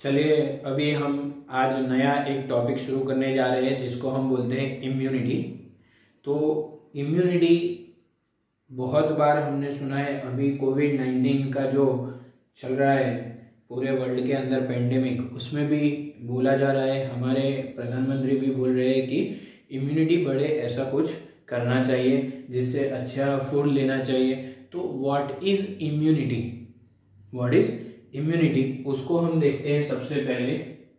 चलिए अभी हम आज नया एक टॉपिक शुरू करने जा रहे हैं जिसको हम बोलते हैं इम्यूनिटी। तो इम्यूनिटी बहुत बार हमने सुना है। अभी कोविड-19 का जो चल रहा है पूरे वर्ल्ड के अंदर पेंडेमिक, उसमें भी बोला जा रहा है, हमारे प्रधानमंत्री भी बोल रहे हैं कि इम्यूनिटी बढ़े, ऐसा कुछ करना चाहिए, जिससे अच्छा फूड लेना चाहिए। तो what is immunity? What is immunity उसको हम देखते हैं। सबसे पहले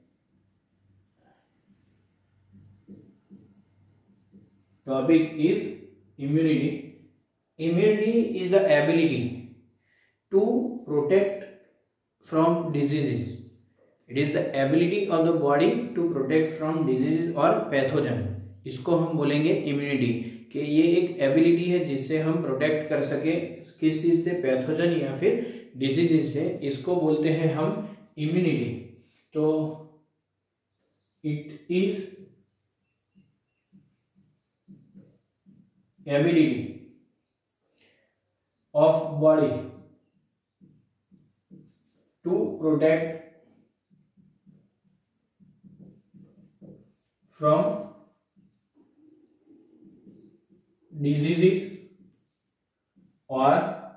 topic is immunity. Immunity is the ability to protect from diseases. It is the ability of the body to protect from diseases और पैथोजन। इसको हम बोलेंगे इम्यूनिटी, कि ये एक एबिलिटी है जिससे हम प्रोटेक्ट कर सके किस चीज से, पैथोजन या फिर डिजीजेस से। इसको बोलते हैं हम इम्यूनिटी। तो it is ability of body to protect from diseases or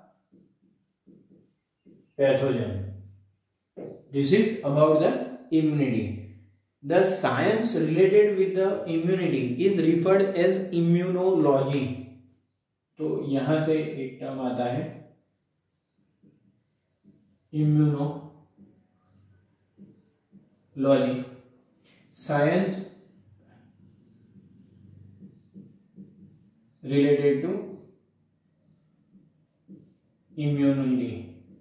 pathogen. This is about the immunity. The science related with the immunity is referred as immunology. तो यहां से एक टर्म आता है immunology. Science related to immunity.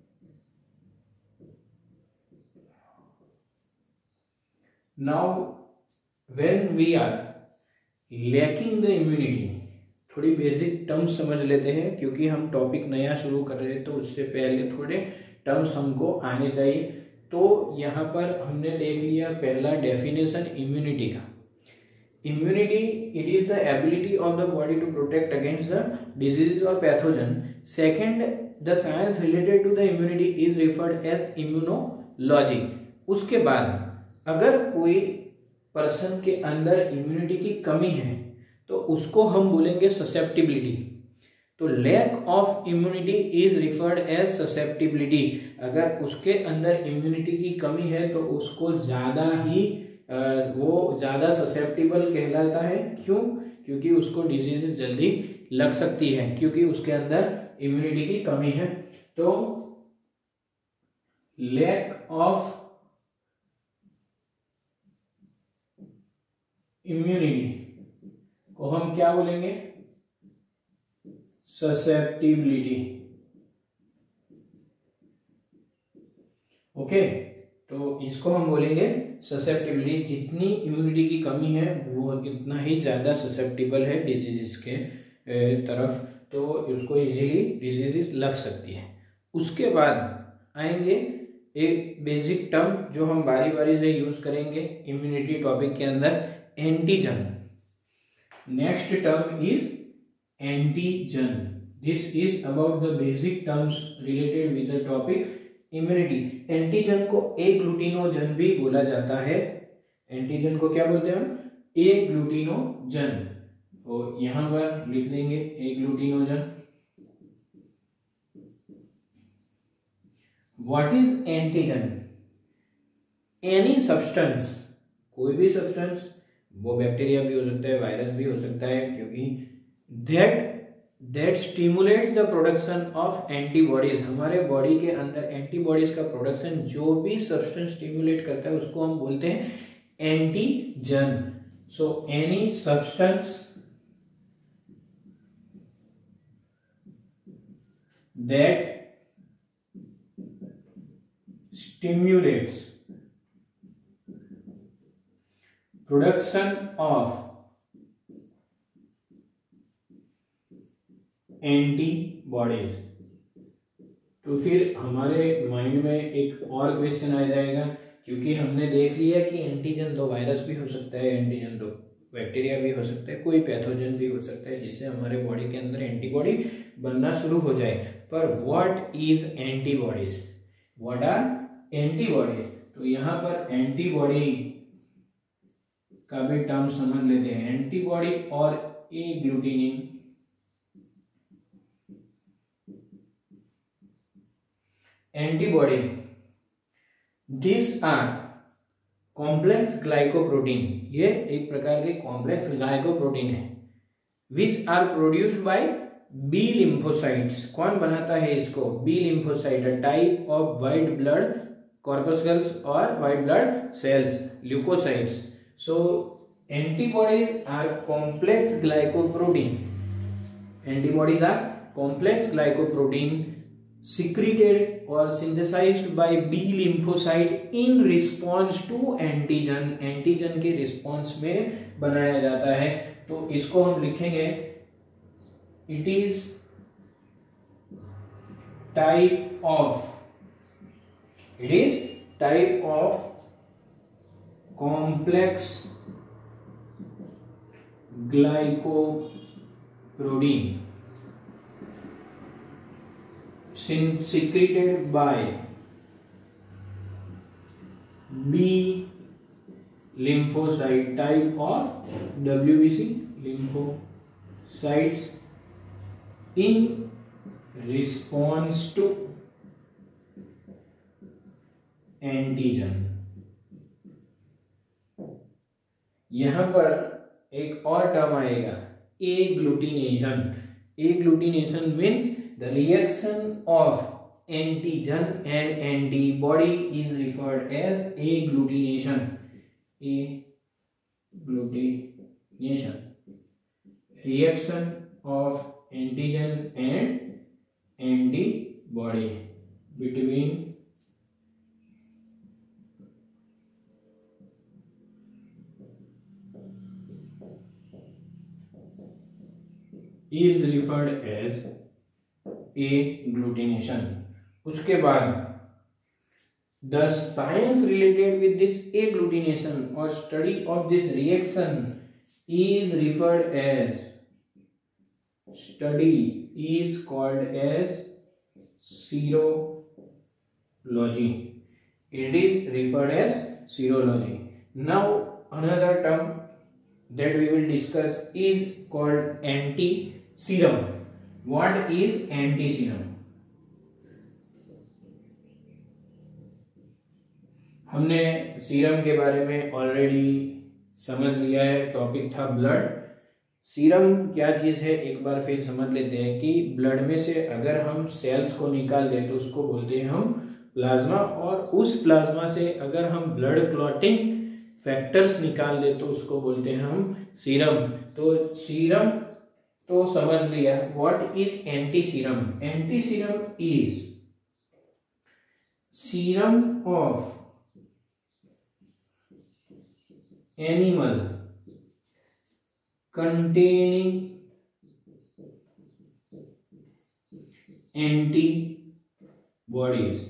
Now when we are lacking the immunity, थोड़ी basic terms समझ लेते हैं, क्योंकि हम टॉपिक नया शुरू कर रहे हैं तो उससे पहले थोड़े टर्म्स हमको आने चाहिए। तो यहाँ पर हमने देख लिया पहला डेफिनेशन इम्यूनिटी का। Immunity, it is the ability of the body to protect against the diseases or pathogen. Second, the science related to the immunity is referred as immunology. उसके बाद अगर कोई पर्सन के अंदर इम्यूनिटी की कमी है तो उसको हम बोलेंगे ससेप्टिबिलिटी। तो lack of immunity is referred as susceptibility. अगर उसके अंदर इम्यूनिटी की कमी है तो उसको ज़्यादा ही वो ज़्यादा ससेप्टिबल कहलाता है। क्यों? क्योंकि उसको डिजीजेस जल्दी लग सकती है, क्योंकि उसके अंदर इम्यूनिटी की कमी है। तो लैक ऑफ इम्यूनिटी को हम क्या बोलेंगे? ससेप्टिबिलिटी। ओके, तो इसको हम बोलेंगे ससेप्टिबिलिटी। जितनी इम्यूनिटी की कमी है वो इतना ही ज़्यादा ससेप्टिबल है डिजीजेस के तरफ, तो उसको इजीली डिजीजेस लग सकती है। उसके बाद आएंगे एक बेसिक टर्म जो हम बारी बारी से यूज करेंगे इम्यूनिटी टॉपिक के अंदर, antigen. Next term is antigen. This is about the basic terms related with the topic immunity. Antigen को एग्लूटिनोजन भी बोला जाता है। एंटीजन को क्या बोलते हैं हम? एग्लूटिनोजन। तो यहां पर लिख देंगे agglutinogen. What is antigen? Any substance, कोई भी सब्सटेंस, वो बैक्टीरिया भी हो सकता है, वायरस भी हो सकता है, क्योंकि that stimulates the production of antibodies। हमारे बॉडी के अंदर एंटीबॉडीज का प्रोडक्शन जो भी सब्सटेंस स्टिमुलेट करता है उसको हम बोलते हैं antigen. So any substance that stimulates production of antibodies. तो फिर हमारे माइंड में एक और क्वेश्चन आ जाएगा, क्योंकि हमने देख लिया कि एंटीजन तो वायरस भी हो सकता है, एंटीजन तो बैक्टीरिया भी हो सकता है, कोई पैथोजन भी हो सकता है जिससे हमारे बॉडी के अंदर एंटीबॉडी बनना शुरू हो जाए। पर what is antibodies? What are antibodies? तो यहाँ पर एंटीबॉडी का भी टर्म समझ लेते हैं। एंटीबॉडी और agglutinin antibody, this are complex glycoprotein, ये एक प्रकार के कॉम्प्लेक्स ग्लाइकोप्रोटीन है, which are produced by B lymphocytes. कौन बनाता है इसको? B lymphocyte, type of white blood corpuscles और white blood cells, leucocytes. So antibodies are complex glycoprotein, antibodies are complex glycoprotein secreted or synthesized by B lymphocyte in response to antigen, antigen के response में बनाया जाता है। तो इसको हम लिखेंगे, it is type of complex glycoprotein secreted by B lymphocyte, type of WBC lymphocytes in response to antigen। यहां पर एक और टर्म आएगा, agglutination. Agglutination means the reaction of antigen and antibody is referred as agglutination. Agglutination, reaction of antigen and antibody between is referred as agglutination। उसके बाद the science related with this agglutination or study of this reaction is referred as, study is called as serology, it is referred as serology। Now another term that we will discuss is called anti-serum। What is anti-serum? हमने serum के बारे में already समझ लिया है, topic था blood. Serum क्या चीज है एक बार फिर समझ लेते हैं कि ब्लड में से अगर हम सेल्स को निकाल दें तो उसको बोलते हैं हम प्लाज्मा, और उस प्लाज्मा से अगर हम ब्लड क्लॉटिंग फैक्टर्स निकाल दें तो उसको बोलते हैं हम सीरम। तो सीरम तो समझ लिया। What is antiserum? Antiserum is serum of animal containing antibodies.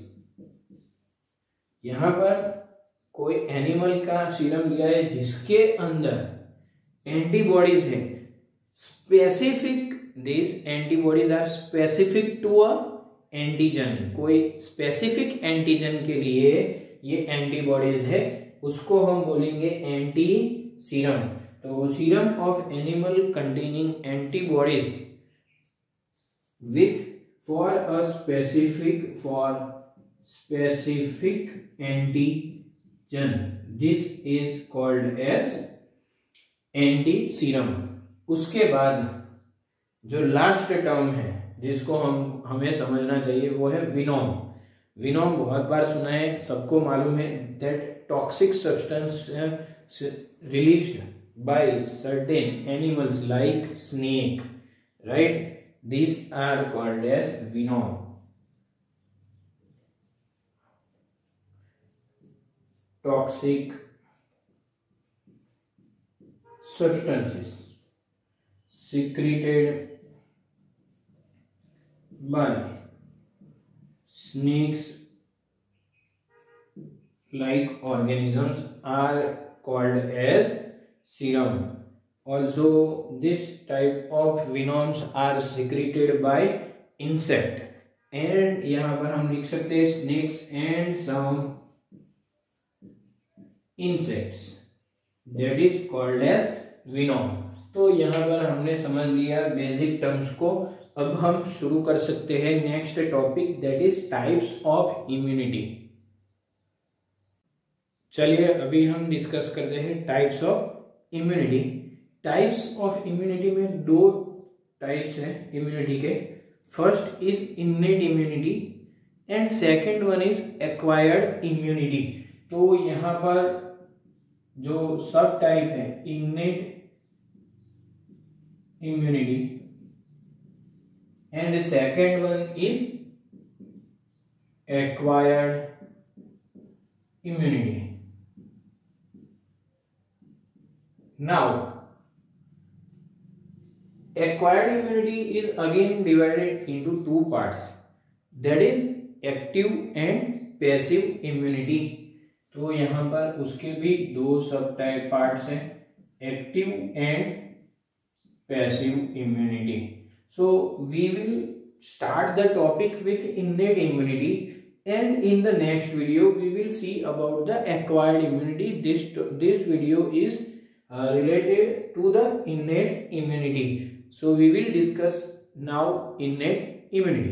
यहां पर कोई एनिमल का सीरम लिया है जिसके अंदर एंटीबॉडीज है, specific, this antibodies are specific to a antigen, कोई स्पेसिफिक एंटीजन के लिए ये एंटीबॉडीज है, उसको हम बोलेंगे एंटी सीरम। तो serum of animal containing antibodies with for a specific antigen, this is called as antiserum. उसके बाद जो लास्ट टर्म है जिसको हमें समझना चाहिए वो है विनोम। विनोम बहुत बार सुना है, सबको मालूम है that toxic substance released by certain animals like snake, right, these are called as venom। toxic substances secreted by snakes like organisms are called as serum। Also this type of venoms are secreted by insect, and यहाँ पर हम लिख सकते हैं snakes and some insects, that is called as venom. तो यहाँ पर हमने समझ लिया बेसिक टर्म्स को. अब हम शुरू कर सकते हैं next topic, that is types of immunity. चलिए अभी हम डिस्कस करते हैं types of immunity. Types of immunity में दो टाइप्स हैं इम्यूनिटी के. First is innate immunity and second one is acquired immunity. तो यहाँ पर जो सब टाइप है innate immunity and second one is acquired immunity. Now acquired immunity is again divided into two parts, that is active and passive immunity. तो यहाँ पर उसके भी दो सब टाइप पार्ट्स हैं, active and passive immunity. So we will start the topic with innate immunity and in the next video we will see about the acquired immunity. This video is related to the innate immunity. So we will discuss now innate immunity.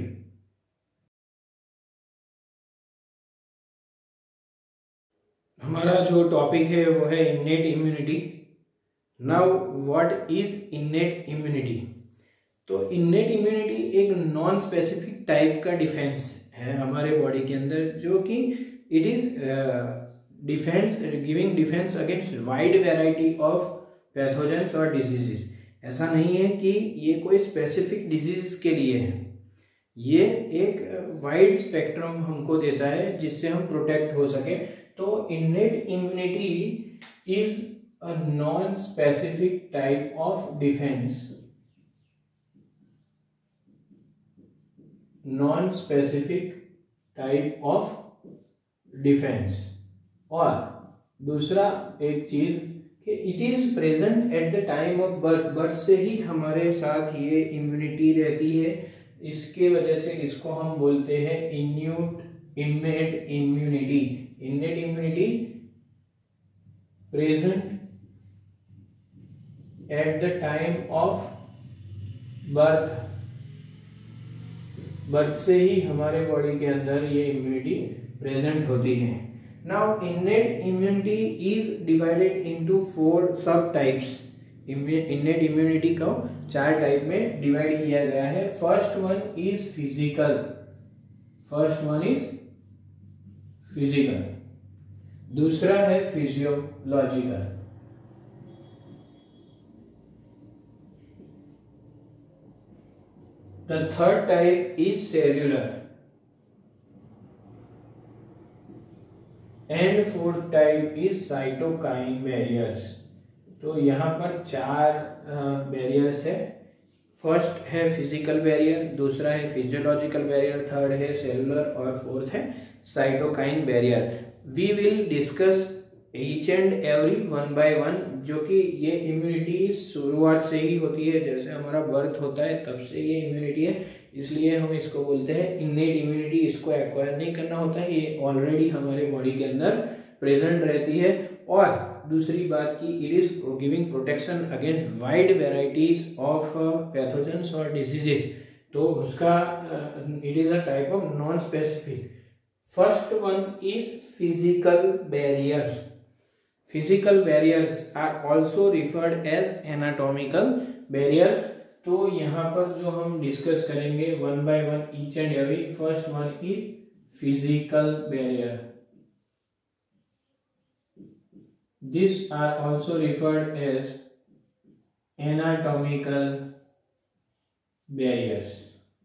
हमारा जो topic है वो है innate immunity. Now what is innate immunity? तो innate immunity एक non specific type का defence है हमारे बॉडी के अंदर, जो कि it is defence giving defence against wide variety of pathogens और डिजीजेस. ऐसा नहीं है कि ये कोई स्पेसिफिक डिजीज के लिए है, ये एक वाइड स्पेक्ट्रम हमको देता है जिससे हम प्रोटेक्ट हो सके. तो innate immunity is a non specific type of defence, non specific type of defence. और दूसरा एक चीज कि it is present at the time of birth. Birth से ही हमारे साथ ये इम्यूनिटी रहती है. इसके वजह से इसको हम बोलते हैं innate immunity. Innate immunity present at the time of birth. Birth से ही हमारे बॉडी के अंदर ये इम्यूनिटी प्रेजेंट होती है. Now innate immunity is divided into 4 sub types. Innate immunity को 4 टाइप में डिवाइड किया गया है. First one is physical. दूसरा है physiological. The third type is cellular. And fourth type is cytokine barriers. तो यहाँ पर 4 बैरियर्स है. फर्स्ट है फिजिकल बैरियर, दूसरा है फिजियोलॉजिकल बैरियर, थर्ड है सेलुलर और फोर्थ है cytokine barrier. We will discuss each and every one by one, जो कि ये इम्यूनिटी शुरुआत से ही होती है. जैसे हमारा बर्थ होता है तब से ये इम्यूनिटी है, इसलिए हम इसको बोलते हैं इन्नेट इम्यूनिटी. इसको एक्वायर नहीं करना होता है, ये ऑलरेडी हमारे बॉडी के अंदर प्रेजेंट रहती है. और दूसरी बात की it is giving protection against wide varieties of pathogens और डिजीजेस. तो उसका it is a type of non specific. First one is physical barriers. Physical barriers are also referred as anatomical barriers. तो यहाँ पर जो हम डिस्कस करेंगे one by one each and every. First one is physical barrier. This are also referred as anatomical barriers.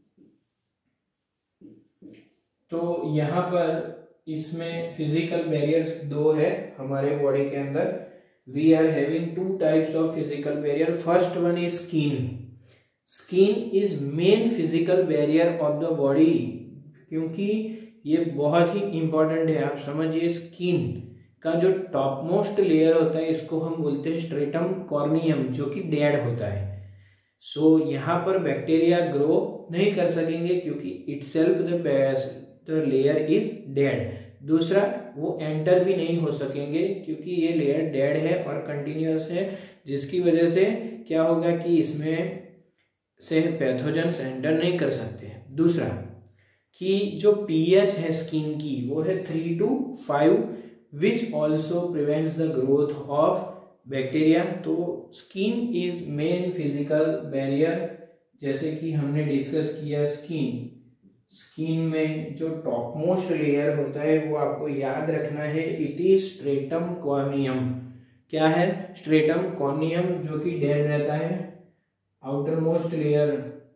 तो यहाँ पर इसमें फिजिकल बैरियर्स 2 है हमारे बॉडी के अंदर. We are having 2 types of physical barrier. First one is skin. Skin is main physical barrier of the body, क्योंकि ये बहुत ही इंपॉर्टेंट है. आप समझिए स्किन का जो टॉप मोस्ट लेयर होता है इसको हम बोलते हैं स्ट्रेटम कॉर्नियम, जो कि डेड होता है. सो यहाँ पर बैक्टीरिया ग्रो नहीं कर सकेंगे क्योंकि itself the layer is dead. दूसरा, वो एंटर भी नहीं हो सकेंगे क्योंकि ये लेयर डेड है और कंटिन्यूअस है, जिसकी वजह से क्या होगा कि इसमें से पैथोजेंस एंटर नहीं कर सकते। दूसरा कि जो पीएच है स्किन की वो है 3 to 5, which also prevents the growth of bacteria. तो skin is main physical barrier, जैसे कि हमने डिस्कस किया स्किन में जो टॉप मोस्ट लेयर होता है वो आपको याद रखना है, इट इज स्ट्रेटम कॉर्नियम। क्या है? स्ट्रेटम कॉर्नियम, जो कि डेड रहता है। आउटर मोस्ट लेयर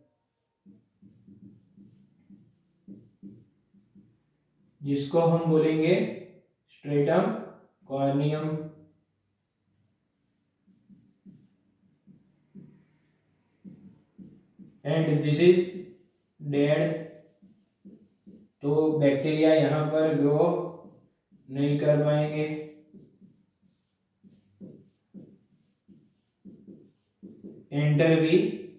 जिसको हम बोलेंगे stratum corneum, and this is dead. तो बैक्टीरिया यहां पर ग्रो नहीं कर पाएंगे। एंटर भी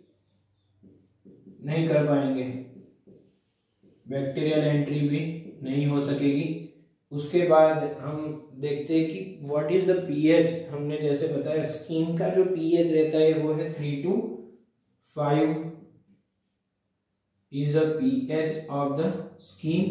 नहीं कर पाएंगे, बैक्टीरियल एंट्री भी नहीं हो सकेगी। उसके बाद हम देखते हैं कि व्हाट इज द पीएच। हमने जैसे बताया स्किन का जो पीएच रहता है वो है 3 to 5 is the pH of the skin.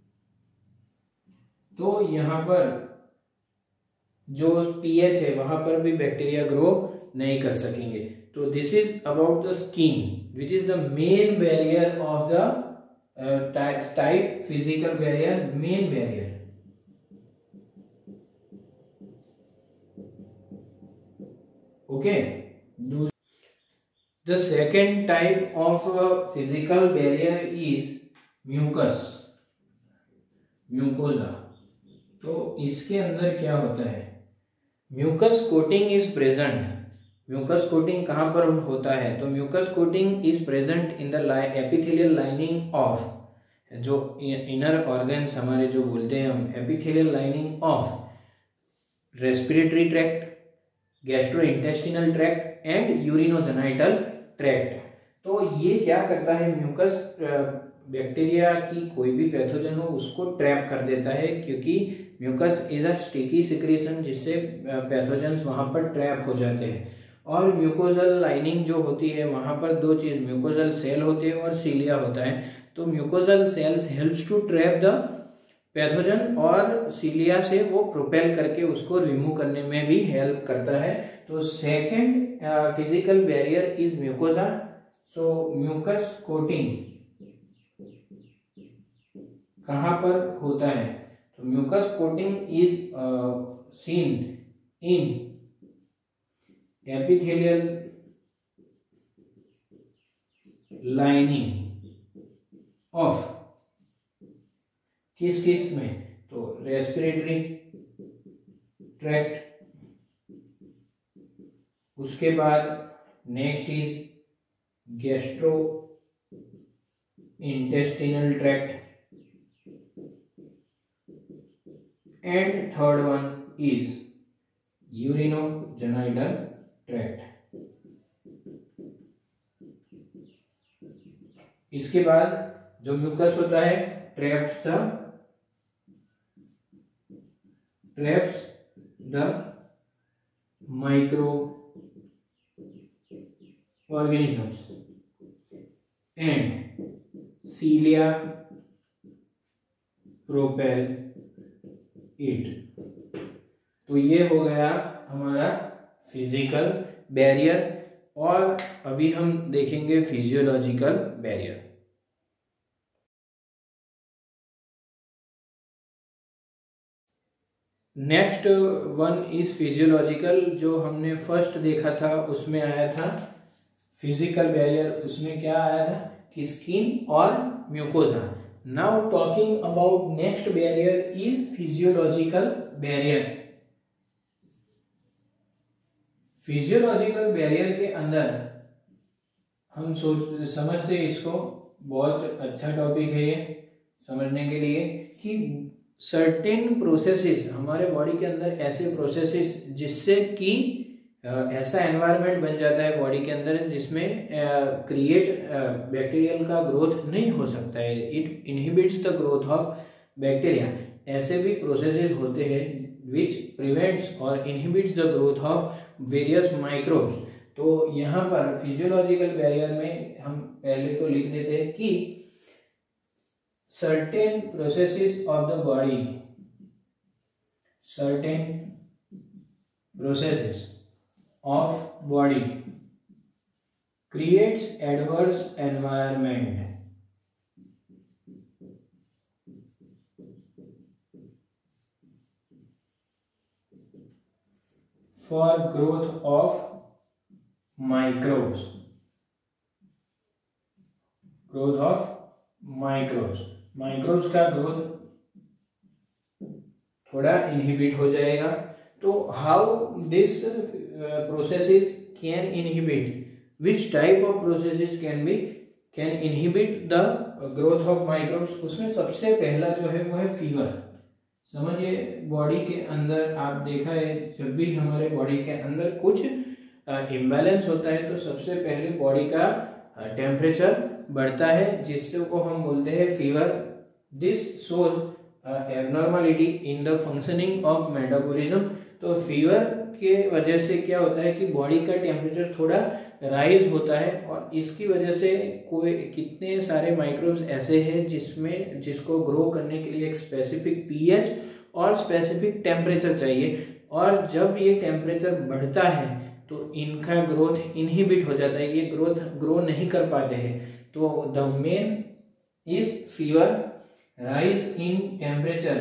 तो यहाँ पर जो पीएच है वहां पर भी बैक्टीरिया ग्रो नहीं कर सकेंगे। तो this is about the skin which is the main barrier of the type physical barrier, main barrier. Okay, the second type of physical barrier is mucosa. तो इसके अंदर क्या होता है? Mucus coating is present. Mucus coating कहां पर होता है? तो mucus coating is present in the epithelial lining of, जो इनर ऑर्गन्स हमारे जो बोलते हैं हम, epithelial lining of respiratory tract, gastrointestinal tract and urinogenital tract. तो ये क्या करता है? म्यूकस बैक्टीरिया की कोई भी पैथोजन हो उसको ट्रैप कर देता है, क्योंकि mucus is a sticky secretion, जिससे पैथोजेंस वहां पर ट्रैप हो जाते हैं। और म्यूकोजल लाइनिंग जो होती है वहां पर दो चीज, म्यूकोजल सेल होते हैं और सीलिया होता है। तो mucosal cells helps to trap the pathogen और सीलिया से वो प्रोपेल करके उसको रिमूव करने में भी हेल्प करता है। तो second physical barrier is mucosa. So mucus coating कहां पर होता है? तो mucus coating is seen in epithelial lining of, किस में? तो रेस्पिरेटरी ट्रैक्ट, उसके बाद next is gastro intestinal tract, and third one is urinogenital tract. इसके बाद जो म्यूकस होता है traps the micro organisms and cilia propel it. तो ये हो गया हमारा फिजिकल बैरियर, और अभी हम देखेंगे physiological barrier. Next one is physiological. जो हमने फर्स्ट देखा था उसमें आया था फिजिकल बैरियर, उसमें क्या आया था कि स्किन और mucosa. Now talking about next barrier is physiological barrier. Physiological barrier के अंदर हम समझते इसको, बहुत अच्छा टॉपिक है ये समझने के लिए, कि सर्टेन प्रोसेसेस हमारे बॉडी के अंदर, ऐसे प्रोसेसेस जिससे कि ऐसा एनवायरनमेंट बन जाता है बॉडी के अंदर जिसमें बैक्टीरियल का ग्रोथ नहीं हो सकता है। It inhibits the growth of bacteria ऐसे भी प्रोसेसेस होते हैं विच प्रिवेंट्स और inhibits the growth of various microbes. तो यहाँ पर फिजियोलॉजिकल बैरियर में हम पहले तो लिख देते हैं कि certain processes of the body, certain processes of body creates adverse environment for growth of microbes, growth of microbes, microbes का ग्रोथ थोड़ा इनहिबिट हो जाएगा। तो how this processes can inhibit, which type of processes can inhibit the growth of microbes. उसमें सबसे पहला जो है वो है फीवर। समझिए बॉडी के अंदर आप देखा है जब भी हमारे बॉडी के अंदर कुछ इम्बैलेंस होता है तो सबसे पहले बॉडी का टेम्परेचर बढ़ता है, जिससे को हम बोलते हैं fever. This shows abnormality in the functioning of metabolism. तो फीवर के वजह से क्या होता है कि बॉडी का टेम्परेचर थोड़ा राइज होता है और इसकी वजह से कोई कितने सारे माइक्रोब्स ऐसे हैं जिसको ग्रो करने के लिए एक स्पेसिफिक पीएच और स्पेसिफिक टेम्परेचर चाहिए, और जब ये टेम्परेचर बढ़ता है तो इनका ग्रोथ इनहिबिट हो जाता है, ये ग्रो नहीं कर पाते हैं। तो the main is fever, rise in temperature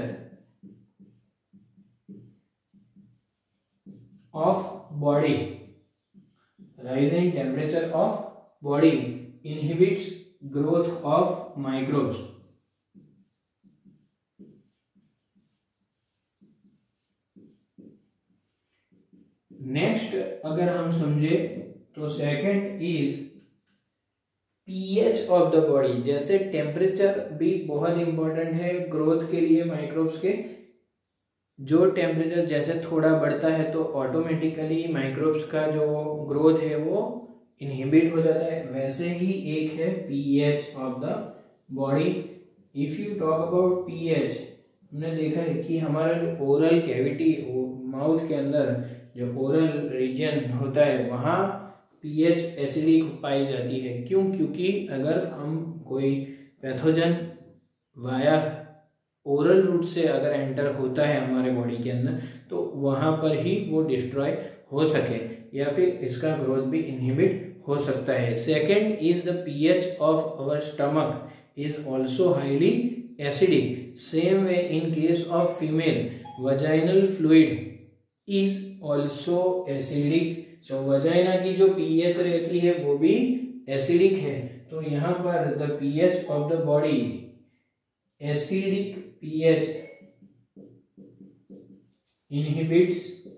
of body, rise in temperature of body inhibits growth of microbes। Next अगर हम समझे तो second is pH of the body. जैसे टेम्परेचर भी बहुत इंपॉर्टेंट है ग्रोथ के लिए माइक्रोब्स के। जो टेम्परेचर जैसे थोड़ा बढ़ता है तो ऑटोमेटिकली माइक्रोब्स का जो ग्रोथ है वो इनहिबिट हो जाता है। वैसे ही एक है pH of the body. If you talk about pH, हमने देखा है कि हमारा जो ओरल कैविटी, माउथ के अंदर जो ओरल रीजन होता है वहाँ पीएच एसिडिक पाई जाती है। क्यों? क्योंकि अगर हम कोई पैथोजन वाया ओरल रूट से अगर एंटर होता है हमारे बॉडी के अंदर तो वहाँ पर ही वो डिस्ट्रॉय हो सके या फिर इसका ग्रोथ भी इनहिबिट हो सकता है। Second is the pH of our stomach is also highly acidic. Same way in case of female, vaginal fluid is also acidic. तो वजाइना की जो पीएच रहती है वो भी एसिडिक है। तो यहाँ पर the pH of the body, acidic pH inhibits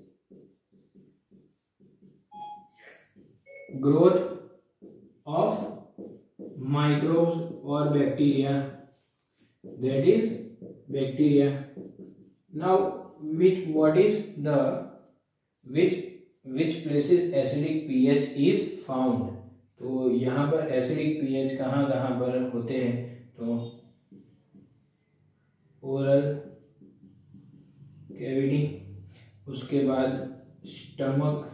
growth of microbes or bacteria, that is bacteria. Now which places acidic pH is found? तो यहाँ पर एसिडिक pH कहाँ पर होते हैं? तो ओरल कैविटी, उसके बाद stomach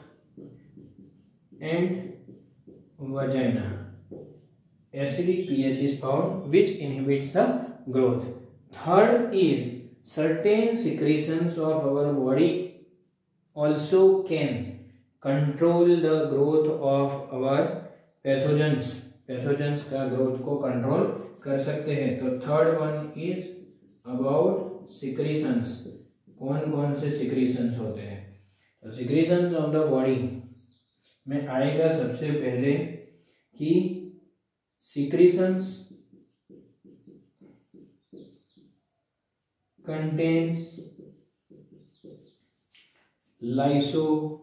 and vagina. Acidic pH is found which inhibits the growth. Third is certain secretions of our body also can control the growth of our pathogens. Pathogens का growth को control कर सकते हैं। तो third one is about secretions. कौन कौन से secretions होते हैं? तो सिक्रीशंस ऑफ द बॉडी में आएगा सबसे पहले कि secretions contains lysozyme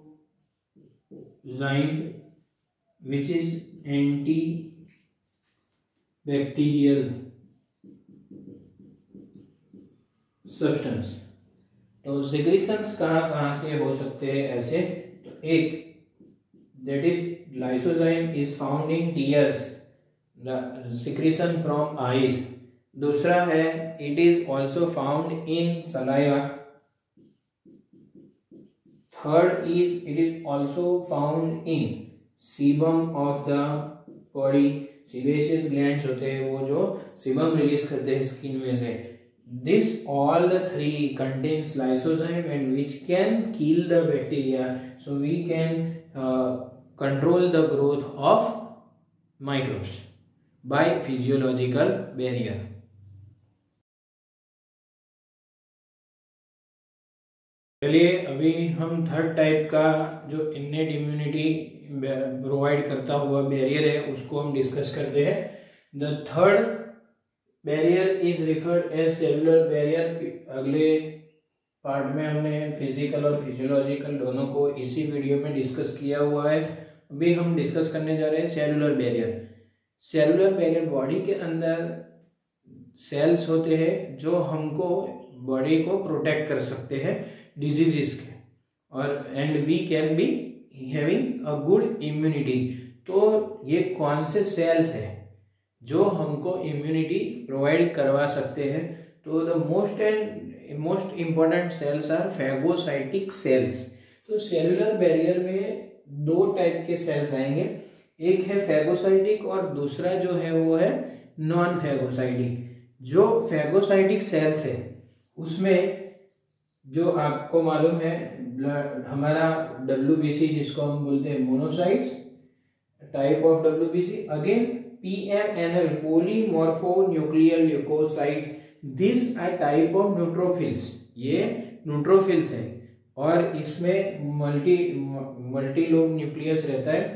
which is antibacterial substance. तो सिक्रीशंस कहाँ से हो सकते हैं ऐसे? तो एक that is lysozyme is found in tears, secretion from eyes. दूसरा है it is also found in saliva. Third is it is also found in sebum of the body. Sebaceous glands होते हैं वो जो सीबम रिलीज करते हैं skin में से। This all the three contains lysozyme and which can kill the bacteria, so we can control the growth of microbes by physiological barrier. चलिए अभी हम थर्ड टाइप का जो इन्नेट इम्यूनिटी प्रोवाइड करता हुआ बैरियर है उसको हम डिस्कस करते हैं। The third barrier is referred as cellular barrier. अगले पार्ट में हमने फिजिकल और फिजियोलॉजिकल दोनों को इसी वीडियो में डिस्कस किया हुआ है। अभी हम डिस्कस करने जा रहे हैं cellular barrier. Cellular barrier body के अंदर सेल्स होते हैं जो हमको बॉडी को प्रोटेक्ट कर सकते हैं डिजीजेस के, और and we can be having a good immunity. तो ये कौन से सेल्स हैं जो हमको इम्यूनिटी प्रोवाइड करवा सकते हैं? तो the most important cells are phagocytic cells. तो सेलुलर बैरियर में दो टाइप के सेल्स आएंगे, एक है फैगोसाइटिक और दूसरा जो है वो है नॉन फैगोसाइटिक। जो फैगोसाइटिक सेल्स है उसमें जो आपको मालूम है हमारा WBC जिसको हम बोलते हैं monocytes, type of WBC, again PMNL polymorphonuclear leukocyte, this are type of neutrophils. ये न्यूट्रोफिल्स है और इसमें मल्टीलोब न्यूक्लियस रहता है,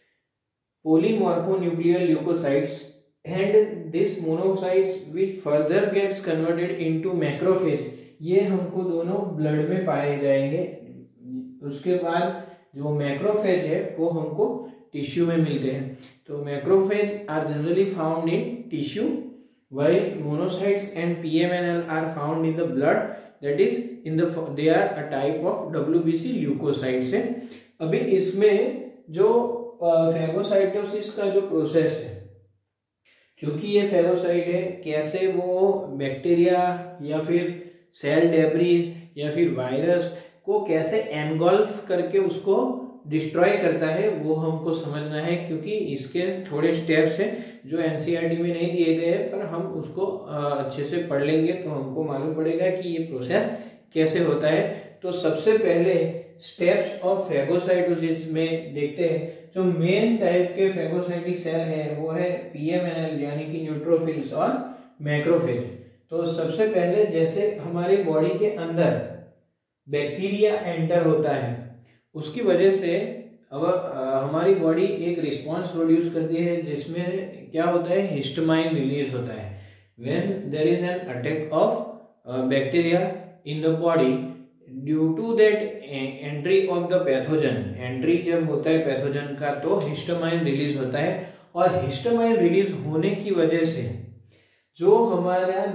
polymorphonuclear leukocytes, and this monocytes which further gets converted into macrophage। ये हमको दोनों ब्लड में पाए जाएंगे। उसके बाद जो मैक्रोफेज है वो हमको टिश्यू में मिलते हैं। तो macrophage are generally found in tissue while monocytes and PMNL are found in the blood, that is in the they are a type of WBC leukocytes है। अभी इसमें जो फैगोसाइटोसिस का जो प्रोसेस है, क्योंकि ये फैगोसाइट है, कैसे वो बैक्टीरिया या फिर सेल डेब्रीज या फिर वायरस को कैसे एनगल्फ करके उसको डिस्ट्रॉय करता है वो हमको समझना है, क्योंकि इसके थोड़े स्टेप्स हैं जो एनसीईआरटी में नहीं दिए गए हैं, पर हम उसको अच्छे से पढ़ लेंगे तो हमको मालूम पड़ेगा कि ये प्रोसेस कैसे होता है। तो सबसे पहले स्टेप्स ऑफ फैगोसाइटोसिस में देखते हैं। जो मेन टाइप के फैगोसाइटिक सेल है वो है PMNL यानी कि न्यूट्रोफिल्स और मैक्रोफेज। तो सबसे पहले जैसे हमारी बॉडी के अंदर बैक्टीरिया एंटर होता है उसकी वजह से अब हमारी बॉडी एक रिस्पॉन्स प्रोड्यूस करती है जिसमें क्या होता है, हिस्टामाइन रिलीज होता है। When there is an attack of bacteria in the body due to that entry of the pathogen, entry जब होता है पैथोजन का तो हिस्टामाइन रिलीज होता है, और हिस्टामाइन रिलीज होने की वजह से जो हमारा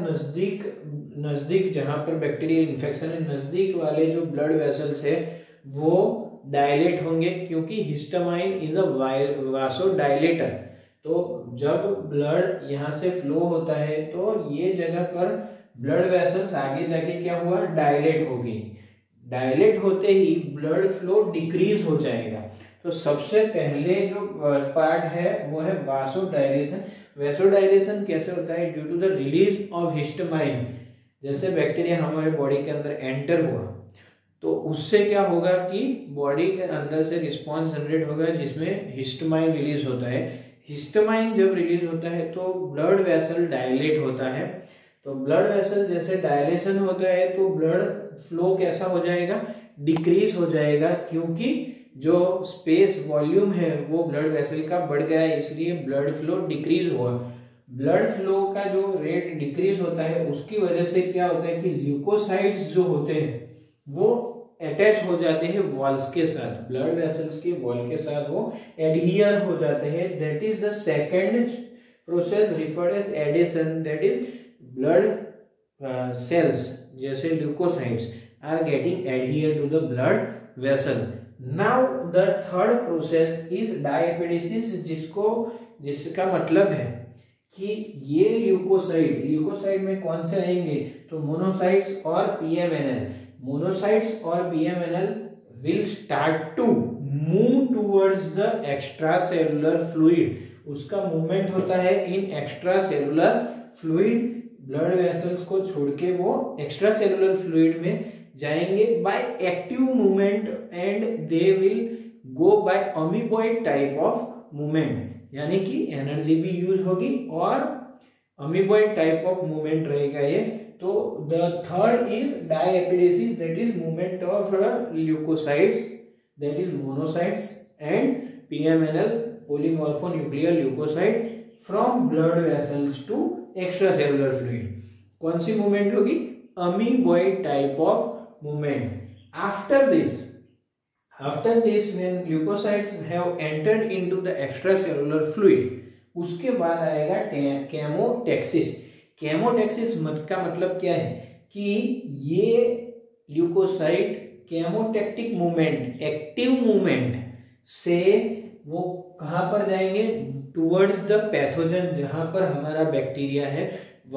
नजदीक जहां पर बैक्टीरियल इन्फेक्शन है नजदीक वाले जो ब्लड वेसल्स है वो डायलेट होंगे, क्योंकि हिस्टामाइन इज अ वासोडाइलेटर। तो जब ब्लड यहाँ से फ्लो होता है तो ये जगह पर ब्लड वेसल्स आगे जाके क्या हुआ, डायलेट हो गई। डायलेट होते ही ब्लड फ्लो डिक्रीज हो जाएगा। तो सबसे पहले जो पार्ट है वो है वासोडाइलेशन। वासोडाइलेशन कैसे होता है, due to the release of histamine. जैसे बैक्टीरिया हमारे बॉडी के अंदर एंटर हुआ तो उससे क्या होगा कि बॉडी के अंदर से रिस्पॉन्स जनरेट होगा जिसमें हिस्टामाइन रिलीज होता है। हिस्टामाइन जब रिलीज होता है तो ब्लड वेसल डायलेट होता है। तो ब्लड वेसल जैसे डायलेशन होता है तो ब्लड फ्लो कैसा हो जाएगा, डिक्रीज हो जाएगा, क्योंकि जो स्पेस वॉल्यूम है वो ब्लड वेसल का बढ़ गया है, इसलिए ब्लड फ्लो डिक्रीज हुआ। ब्लड फ्लो का जो रेट डिक्रीज होता है उसकी वजह से क्या होता है कि ल्यूकोसाइट्स जो होते हैं वो अटैच हो जाते हैं वॉल्स के साथ, ब्लड वेसल्स के वॉल के साथ वो एडहियर हो जाते हैं। That is the second process referred as adhesion, that is blood cells जैसे leukocytes are getting adhere to the blood vessel. Now the third process is diapedesis, जिसका मतलब है कि ये ल्यूकोसाइट में कौन से आएंगे, तो मोनोसाइट्स और पीएमएनएल। मोनोसाइट्स और PMNL will start to move towards the extracellular fluid। उसका मूवमेंट होता है in extra fluid, blood vessels को छोड़ के वो एक्स्ट्रा सेलुलर फ्लूइड में जाएंगे by active movement and they will go by amoeboid type of movement, यानी कि एनर्जी भी यूज होगी और अमीबॉइड टाइप ऑफ मूवमेंट रहेगा ये। तो the third is diapedesis, that is movement of leukocytes, that is monocytes and PMNL polymorphonuclear leukocyte from blood vessels to extracellular fluid. कौन सी मूवमेंट होगी, amoeboid type of movement. After this when leukocytes have entered into the extracellular fluid, उसके बाद आएगा chemotaxis. Chemotaxis का मतलब क्या है कि ये leukocyte chemotactic movement, active movement से वो कहां पर जाएंगे, टुवर्ड्स द पैथोजन, जहां पर हमारा बैक्टीरिया है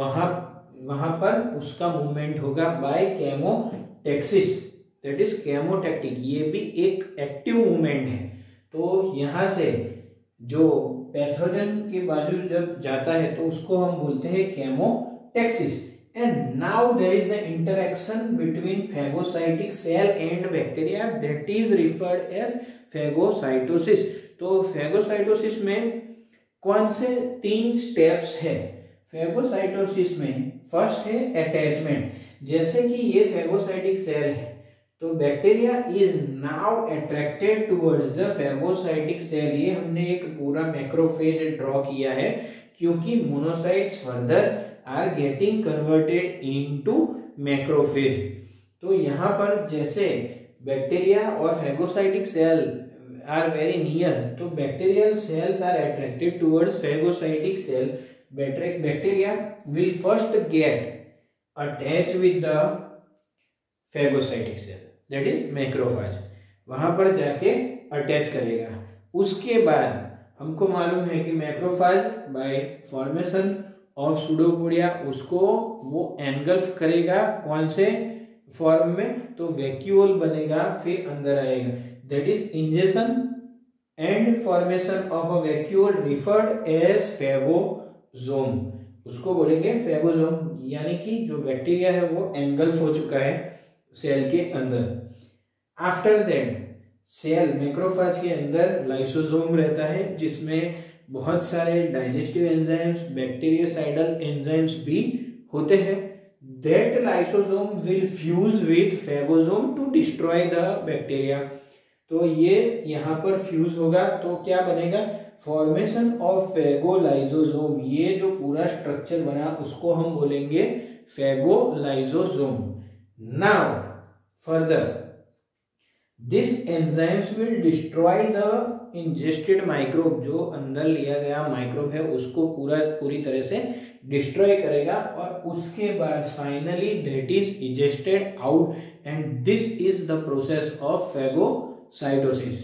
वहां पर उसका मूवमेंट होगा by chemotaxis, that is chemotactic. ये भी एक एक्टिव मूवमेंट है। तो यहां से जो पैथोजन के बाजू जब जाता है तो उसको हम बोलते हैं chemotaxis. And now there is the interaction between phagocytic cell and bacteria, that is referred as phagocytosis. तो फेगोसाइटोसिस में कौन से 3 स्टेप्स है फेगोसाइटोसिस में? फर्स्ट है अटैचमेंट। जैसे कि ये फेगोसाइटिक सेल है तो bacteria is now attracted towards the phagocytic cell. ये हमने एक पूरा मैक्रोफेज ड्रॉ किया है क्योंकि monocytes further are getting converted into macrophage. तो यहाँ पर जैसे बैक्टीरिया और phagocytic cell are very near, तो bacterial cells are attracted towards phagocytic cell. Bacteria will first get attach with the phagocytic cell, that is macrophage, वहां पर जाके attach करेगा। उसके बाद हमको मालूम है कि macrophage by formation of pseudopodia उसको वो एनगल्फ करेगा कौन से फॉर्म में, तो वैक्यूल बनेगा, फिर अंदर आएगा, that is injection and formation of a vacuole referred as phagosome. उसको बोलेंगे फेगोजोम, यानी कि जो बैक्टीरिया है वो एनगल्फ हो चुका है सेल के अंदर। आफ्टर दैट सेल मैक्रोफेज के अंदर लाइसोसोम रहता है जिसमें बहुत सारे डाइजेस्टिव एंजाइम्स, बैक्टीरियासाइडल एंजाइम्स भी होते हैं। That lysosome will fuse with phagosome to destroy the bacteria. तो ये यहाँ पर फ्यूज होगा तो क्या बनेगा, फॉर्मेशन ऑफ फेगोलाइसोसोम। ये जो पूरा स्ट्रक्चर बना उसको हम बोलेंगे फेगोलाइसोसोम। Now further this enzymes will destroy the ingested microbe। जो अंदर लिया गया माइक्रोब है उसको पूरी तरह से डिस्ट्रॉय करेगा और उसके बाद finally that is egested out and this is the process of phagocytosis.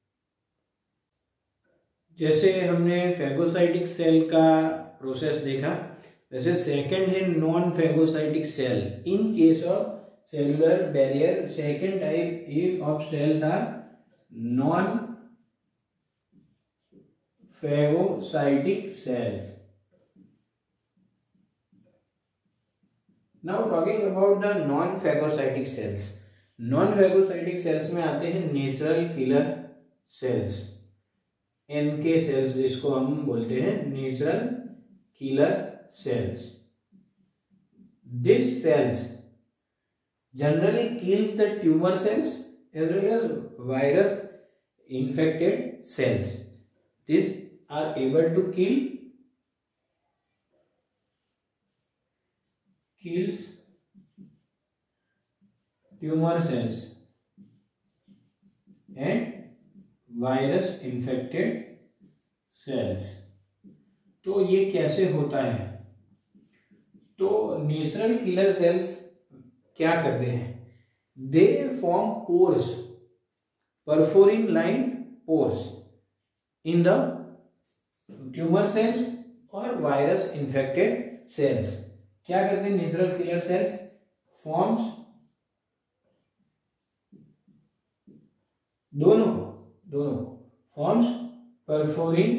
जैसे हमने फेगोसाइटिक सेल का प्रोसेस देखा, वैसे सेकंड है non phagocytic cell. In case of cellular barrier, second type is of cells are non phagocytic cells. Now talking about the non phagocytic cells, non phagocytic cells में आते हैं natural killer cells, NK cells जिसको हम बोलते हैं natural killer cells. These cells generally kills the tumor cells as well as virus infected cells. These are able to kills tumor cells and virus infected cells। तो ये कैसे होता है, तो नेचुरल किलर सेल्स क्या करते हैं, they form pores, perforin line pores in the tumour cells और वायरस इन्फेक्टेड सेल्स क्या करते हैं? नेचुरल किलर सेल्स फॉर्म्स दोनों फॉर्म्स परफोरिन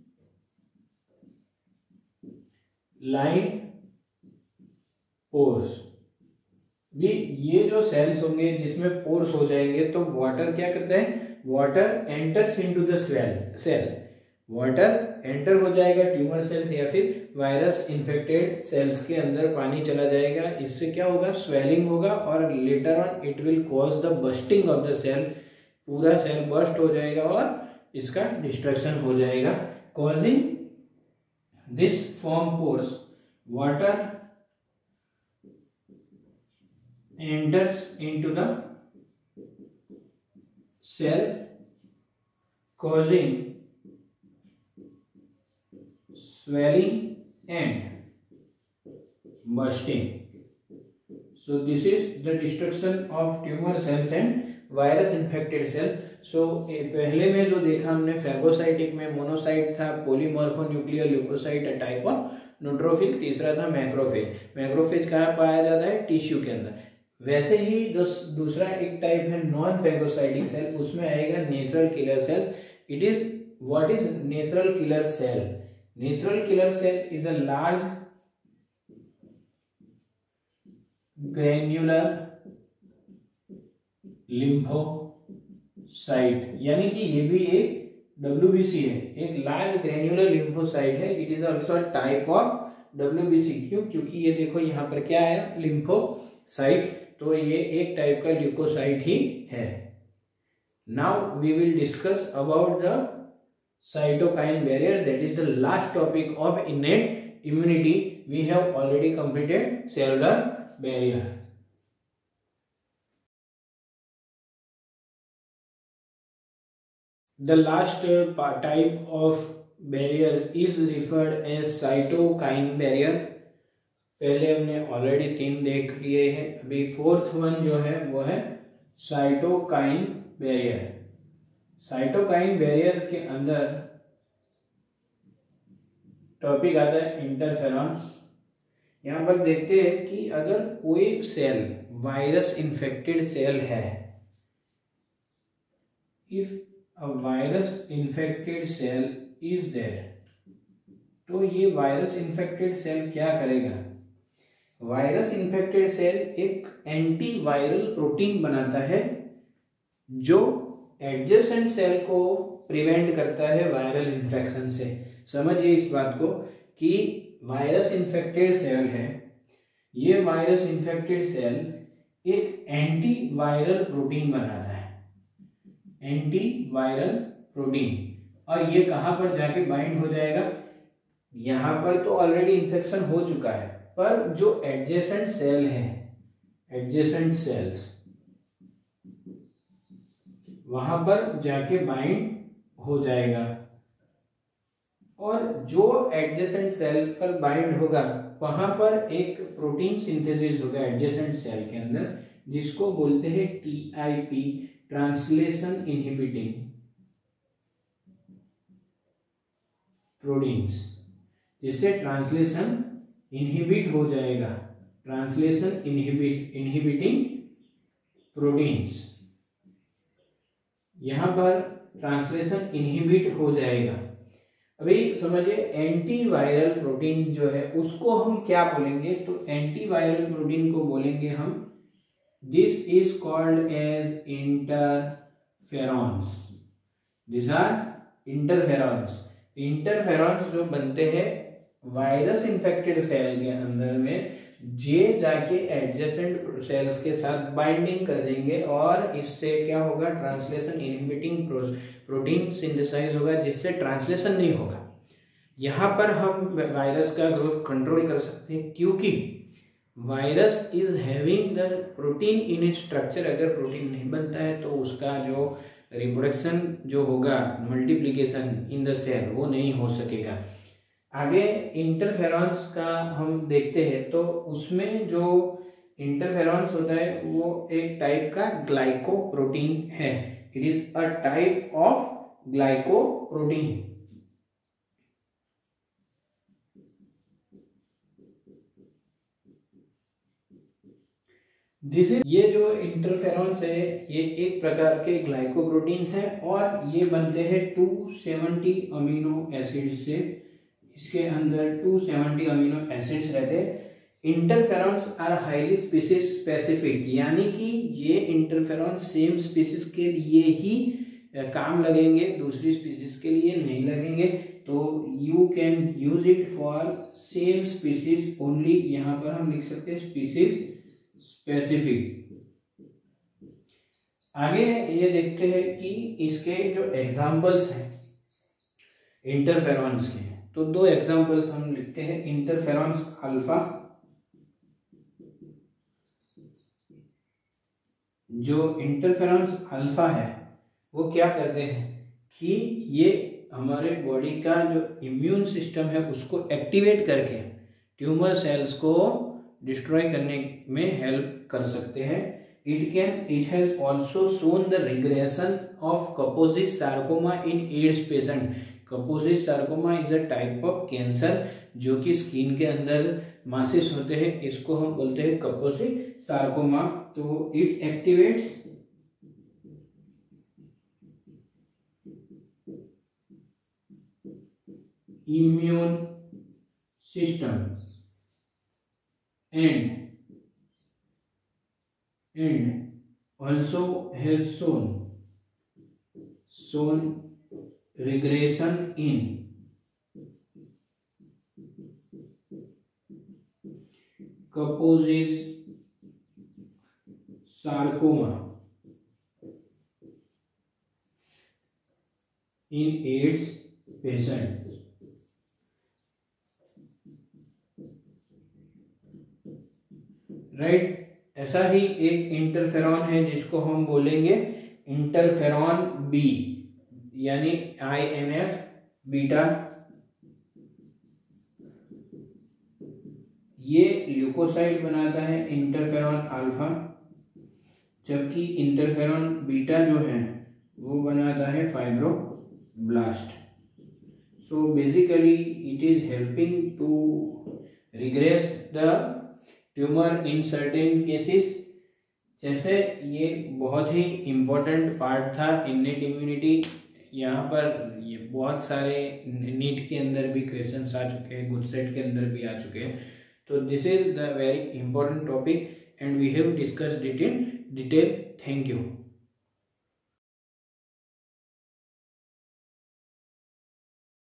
लाइन पोर्स। भी ये जो सेल्स होंगे जिसमें पोर्स हो जाएंगे तो वाटर क्या करता है? Water enters into the cell, water enter हो जाएगा ट्यूमर सेल्स या फिर वायरस इन्फेक्टेड सेल्स के अंदर पानी चला जाएगा। इससे क्या होगा? स्वेलिंग होगा और later on it will cause the busting of the cell, पूरा सेल बस्ट हो जाएगा और इसका डिस्ट्रक्शन हो जाएगा। Causing this form pores water enters into the cell causing swelling and bursting. So this is the destruction of tumor cells and virus infected cell. So पहले में जो देखा हमने फैगोसाइटिक में मोनोसाइट था, polymorphonuclear leukocyte type of neutrophil, तीसरा था macrophage. Macrophage कहाँ पाया जाता है? टिश्यू के अंदर। वैसे ही जो दूसरा एक टाइप है नॉन फैगोसाइटिक सेल, उसमें आएगा natural killer cells. It is what is natural killer cell? Natural killer cell is a large granular lymphocyte, यानी कि ये भी एक WBC है, एक लार्ज ग्रैन्युलर लिम्फोसाइट है। It is also type of WBC। क्यों? क्योंकि ये देखो यहाँ पर क्या है? लिम्फोसाइट, तो ये एक टाइप का ल्यूकोसाइट ही है। Now we will discuss about the cytokine barrier, that is the last topic of innate immunity. We have already completed cellular barrier. The last type of barrier is referred as cytokine barrier। पहले हमने already 3 देख लिए हैं, अभी 4th one जो है वो है साइटोकाइन बैरियर। साइटोकाइन बैरियर के अंदर टॉपिक आता है इंटरफेरॉन्स। यहां पर देखते हैं कि अगर कोई सेल वायरस इन्फेक्टेड सेल है, if a virus infected cell is there, तो ये वायरस इन्फेक्टेड सेल क्या करेगा? वायरस इन्फेक्टेड सेल एक एंटीवायरल प्रोटीन बनाता है जो एडजेसेंट सेल को प्रिवेंट करता है वायरल इन्फेक्शन से। समझिए इस बात को कि वायरस इन्फेक्टेड सेल है, ये वायरस इन्फेक्टेड सेल एक एंटीवायरल प्रोटीन बनाता है, एंटीवायरल प्रोटीन, और ये कहां पर जाके बाइंड हो जाएगा? यहां पर तो ऑलरेडी इन्फेक्शन हो चुका है, पर जो एडजेसेंट सेल है, एडजेसेंट सेल्स, वहां पर जाके बाइंड हो जाएगा। और जो एडजेसेंट सेल पर बाइंड होगा वहां पर एक प्रोटीन सिंथेसिस होगा एडजेसेंट सेल के अंदर, जिसको बोलते हैं TIP, ट्रांसलेशन इनहिबिटिंग प्रोटीन्स, जिससे ट्रांसलेशन इनहिबिट हो जाएगा, ट्रांसलेशन इनहिबिटिंग प्रोटीन्स। यहां पर ट्रांसलेशन इनहिबिट हो जाएगा। अभी समझिए एंटीवायरल प्रोटीन जो है उसको हम क्या बोलेंगे? तो एंटीवायरल प्रोटीन को बोलेंगे हम, this is called as interferons. This are interferons. Interferons जो बनते हैं वायरस इन्फेक्टेड सेल के अंदर में, जे जाके एडजेसेंट सेल्स के साथ बाइंडिंग कर देंगे और इससे क्या होगा? ट्रांसलेशन इनहिबिटिंग प्रोटीन सिंथेसाइज होगा, जिससे ट्रांसलेशन नहीं होगा। यहाँ पर हम वायरस का ग्रोथ कंट्रोल कर सकते हैं, क्योंकि virus is having the protein in its structure. अगर प्रोटीन नहीं बनता है तो उसका जो रिप्रोडक्शन जो होगा, मल्टीप्लीकेशन इन द सेल, वो नहीं हो सकेगा। आगे इंटरफेरॉन्स का हम देखते हैं, तो उसमें जो इंटरफेरॉन्स होता है वो एक टाइप का ग्लाइकोप्रोटीन है। It is a type of glycoprotein. This is, ये जो इंटरफेरॉन्स है ये एक प्रकार के ग्लाइकोप्रोटीन्स हैं और ये बनते हैं 270 अमीनो एसिड से। इसके अंदर 270 अमीनो एसिड्स रहते हैं। Interferons are highly species specific, यानी कि ये इंटरफेरॉन्स सेम स्पीसीज के लिए ही काम लगेंगे, दूसरी स्पीसीज के लिए नहीं लगेंगे। तो you can use it for same species only. यहाँ पर हम लिख सकते हैं स्पीसीज स्पेसिफिक। आगे ये देखते हैं कि इसके जो एग्जाम्पल्स हैं इंटरफेरॉन्स के, तो दो एग्जाम्पल्स हम लिखते हैं। इंटरफेरॉन्स अल्फा, जो इंटरफेरॉन्स अल्फा है वो क्या करते हैं कि ये हमारे बॉडी का जो इम्यून सिस्टम है उसको एक्टिवेट करके ट्यूमर सेल्स को डिस्ट्रॉय करने में हेल्प कर सकते हैं। It has also shown the regression of Kaposi sarcoma in AIDS patient. Kaposi sarcoma is a type of cancer जो कि स्किन के अंदर मासिस होते हैं, इसको हम बोलते हैं Kaposi sarcoma। तो it activates immune system and also has shown regression in Kaposi sarcoma in AIDS patients। Right, ऐसा ही एक इंटरफेरॉन है जिसको हम बोलेंगे इंटरफेरॉन बी, यानी INF बीटा। ये ल्यूकोसाइड बनाता है इंटरफेरॉन अल्फा, जबकि इंटरफेरॉन बीटा जो है वो बनाता है fibroblast. So basically it is helping to regress the tumour in certain cases. जैसे ये बहुत ही इम्पोर्टेंट पार्ट था इन्नेट इम्यूनिटी। यहाँ पर ये बहुत सारे नीट के अंदर भी क्वेश्चंस आ चुके हैं, गुड सेट के अंदर भी आ चुके हैं। तो this is the very important topic and we have discussed it in detail. Thank you.